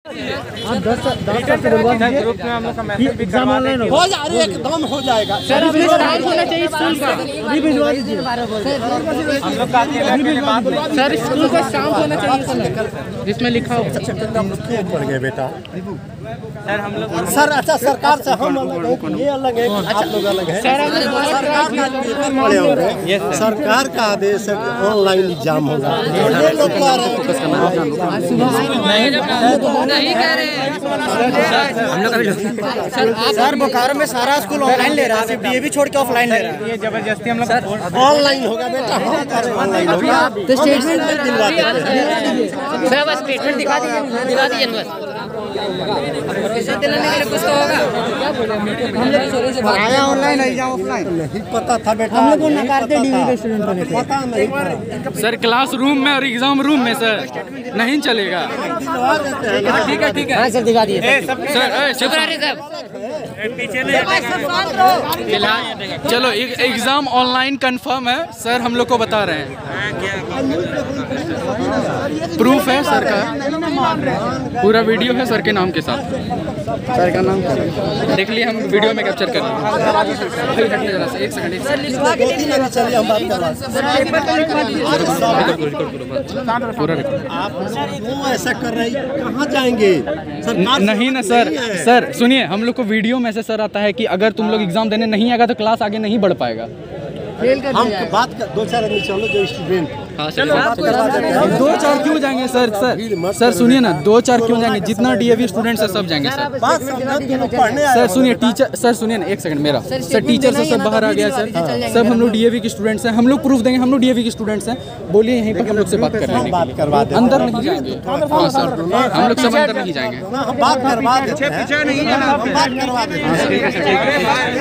Exam online हो जा रही है, एकदम हो जाएगा सर। स्टाफ होना चाहिए स्कूल का, अभी भिजवा दीजिए सर। स्कूल का स्टाफ होना चाहिए जिसमें लिखा हो। पड़ गए बेटा सर हम लोग सर। अच्छा सरकार से हम अलग है, ये अलग है, आप लोग अलग है। सरकार का आदेश है कि ऑनलाइन एग्जाम होगा। ये लोग नहीं कह रहे हैं हम लोग। सर बोकारो में सारा स्कूल ऑनलाइन ले रहा है, सिर्फ डीएवी छोड़ के ऑफलाइन ले रहा है। ये जबरदस्ती हम लोग ऑनलाइन होगा बेटा, ऑनलाइन होगा। तो स्टेटमेंट दिलवा दीजिए सर, बस स्टेटमेंट दिखा दीजिए बस। पैसा दिलाने के लिए कुछ तो होगा। आया ऑनलाइन है या ऑफलाइन नहीं पता था बेटा। हम लोग को नकारते डीवी के स्टूडेंट होने से पता नहीं सर। क्लासरूम में और एग्जाम रूम में सर नहीं चलेगा। ठीक है ठीक है सर, दिखा दिए चलो एग्जाम ऑनलाइन कंफर्म है सर, हम लोग को बता रहे हैं। प्रूफ है सर का, पूरा वीडियो है सर के नाम के साथ। सर का नाम देख लिए, हम वीडियो में कैप्चर कर रहे हैं। एक सेकंड पूरा आप ऐसा कर रहे हैं, कहाँ जाएंगे नहीं ना सर। सर सुनिए, हम लोग को वीडियो में से सर आता है कि अगर तुम लोग एग्जाम देने नहीं आएगा तो क्लास आगे नहीं बढ़ पाएगा। हम बात कर, दो चार आदमी चलो जो स्टूडेंट। दो चार क्यों जाएंगे सर? सर सुनिए ना, दो चार क्यों जाएंगे? जितना डीएवी स्टूडेंट्स है सब जाएंगे सर। सर सुनिए, टीचर सर सुनिए ना, एक सेकंड मेरा सर। टीचर से सब बाहर आ गया सर, सब हम लोग डीएवी के स्टूडेंट्स हैं। हम लोग प्रूफ देंगे, हम लोग डीएवी के स्टूडेंट्स हैं। बोलिए यहीं पर हम लोग से बात कर लेंगे, अंदर नहीं जाएंगे। हाँ सर, हम लोग सब अंदर नहीं जाएंगे।